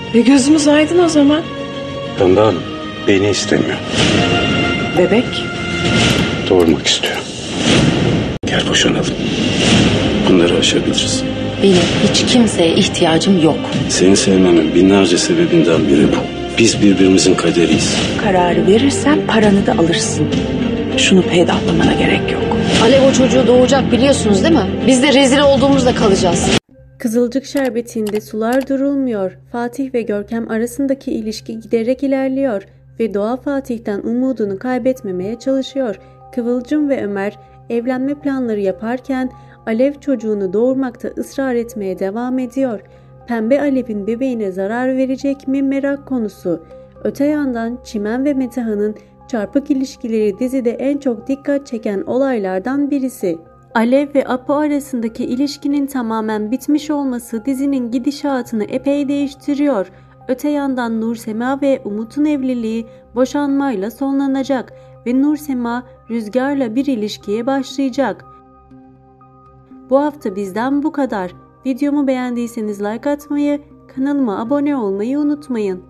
Gözümüz aydın o zaman. Pembe Hanım beni istemiyor. Bebek? Doğurmak istiyor. Gel boşanalım. Bunları aşabiliriz. Benim hiç kimseye ihtiyacım yok. Seni sevmemin binlerce sebebinden biri bu. Biz birbirimizin kaderiyiz. Kararı verirsen paranı da alırsın. Şunu peydahlamana gerek yok. Alev o çocuğu doğuracak biliyorsunuz değil mi? Biz de rezil olduğumuzda kalacağız. Kızılcık Şerbeti'nde sular durulmuyor. Fatih ve Görkem arasındaki ilişki giderek ilerliyor ve Doğa Fatih'ten umudunu kaybetmemeye çalışıyor. Kıvılcım ve Ömer evlenme planları yaparken Alev çocuğunu doğurmakta ısrar etmeye devam ediyor. Pembe Alev'in bebeğine zarar verecek mi merak konusu. Öte yandan Çimen ve Metehan'ın çarpık ilişkileri dizide en çok dikkat çeken olaylardan birisi. Alev ve Apo arasındaki ilişkinin tamamen bitmiş olması dizinin gidişatını epey değiştiriyor. Öte yandan Nursema ve Umut'un evliliği boşanmayla sonlanacak ve Nursema Rüzgar'la bir ilişkiye başlayacak. Bu hafta bizden bu kadar. Videomu beğendiyseniz like atmayı, kanalıma abone olmayı unutmayın.